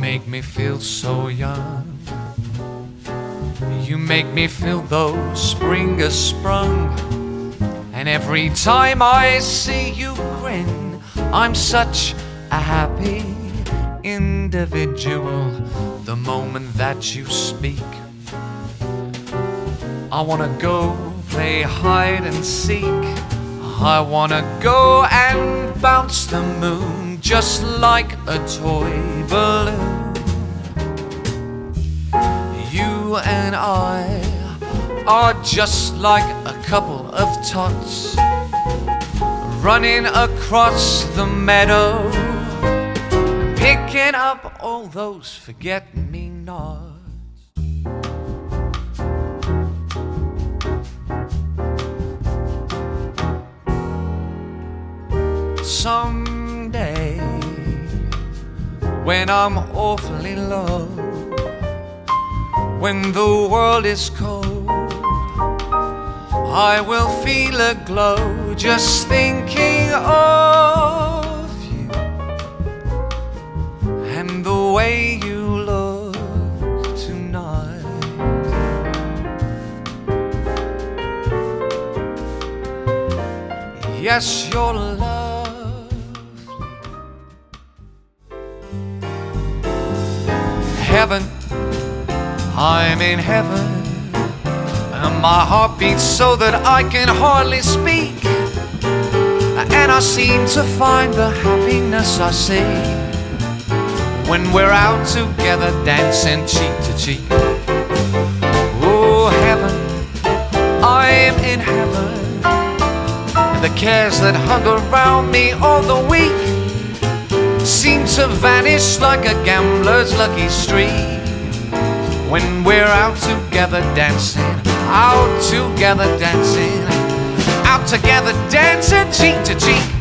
make me feel so young. You make me feel though spring has sprung. And every time I see you grin, I'm such a happy individual. The moment that you speak, I wanna go play hide and seek. I wanna go and bounce the moon just like a toy balloon. You and I are just like a couple of tots running across the meadow, picking up all those forget-me-nots. Someday, when I'm awfully low, when the world is cold, I will feel a glow just thinking of you and the way you look tonight. Yes, you're lovely. Heaven, I'm in heaven, and my heart beats so that I can hardly speak, and I seem to find the happiness I see when we're out together dancing cheek to cheek. Oh heaven, I'm in heaven, and the cares that hung around me all the week seem to vanish like a gambler's lucky streak when we're out together dancing, out together dancing, out together dancing cheek to cheek.